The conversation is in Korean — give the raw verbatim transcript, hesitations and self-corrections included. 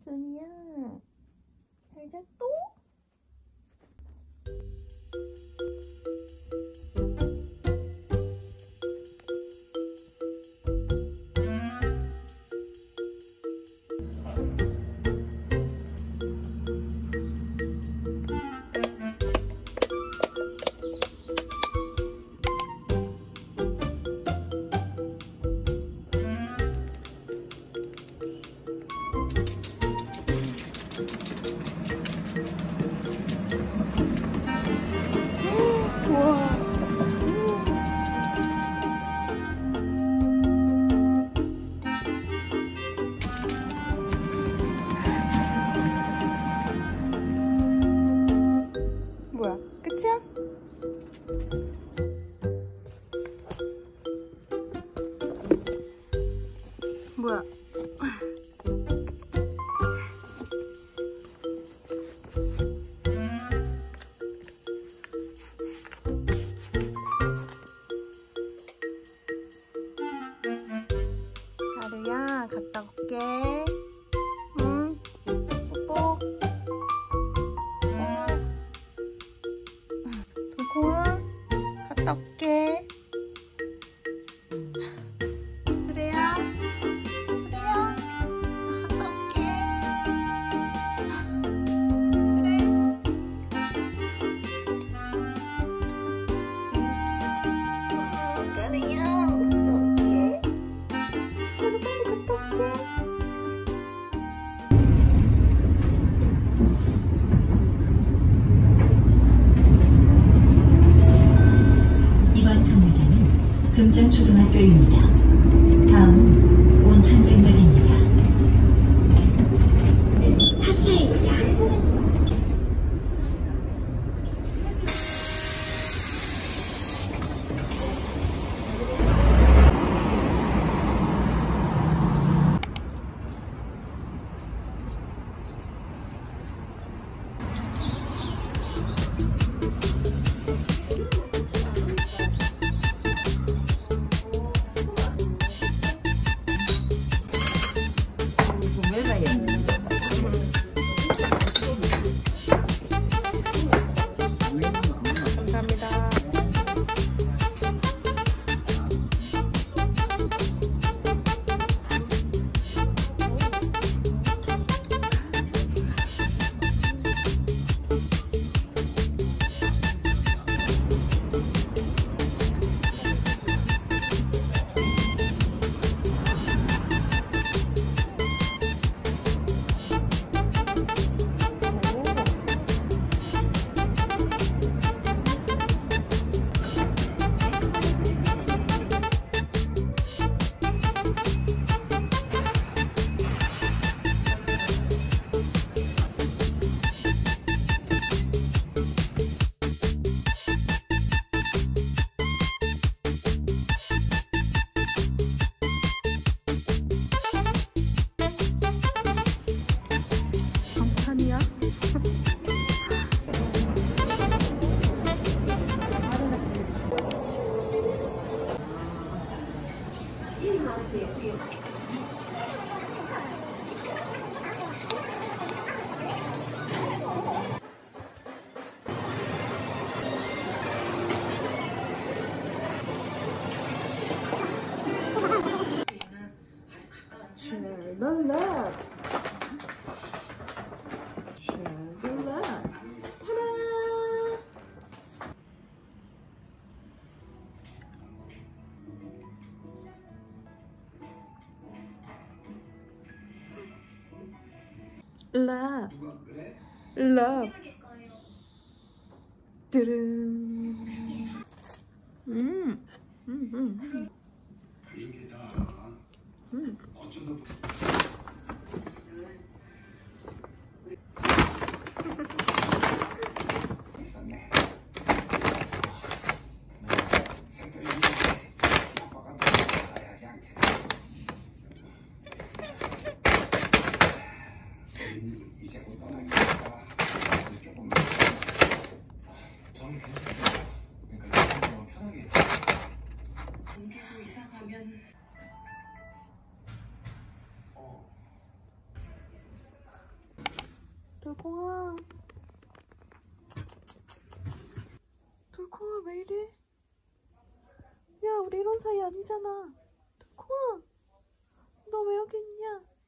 순이야, 잘 잤또? 뭐야, 끝이야? 뭐야? 하루야, 갔다 올게. 응, 뽀뽀. 도콩아, 갔다 올게. 수레야, 수레야, 갔다 올게. 수레. 까리야, 갔다 올게. 빨리 빨리 갔다 올게. 이번 정류장은 금정초등학교입니다. 다음은 온천진역입니다. 하차입니다. 감사합니다. 방탄이야? 샬랄라, 샬랄라, 타라. 라, 라, 뜨릉. 음, 음, 음, 음. 저는 괜찮아요. 그러니까 편하게. 옮기고 이사 가면 돌콩아. 돌콩아, 왜 이래? 야, 우리 이런 사이 아니잖아. 돌콩아, 너 왜 여기 있냐?